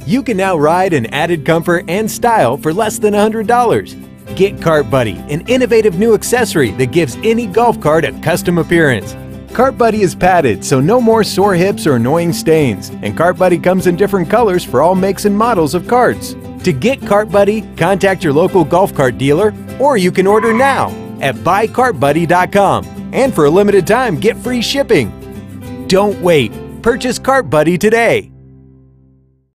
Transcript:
You can now ride in added comfort and style for less than $100. Get Cart Buddy, an innovative new accessory that gives any golf cart a custom appearance. Cart Buddy is padded, so no more sore hips or annoying stains. And Cart Buddy comes in different colors for all makes and models of carts. To get Cart Buddy, contact your local golf cart dealer, or you can order now at buycartbuddy.com. And for a limited time, get free shipping. Don't wait. Purchase Cart Buddy today.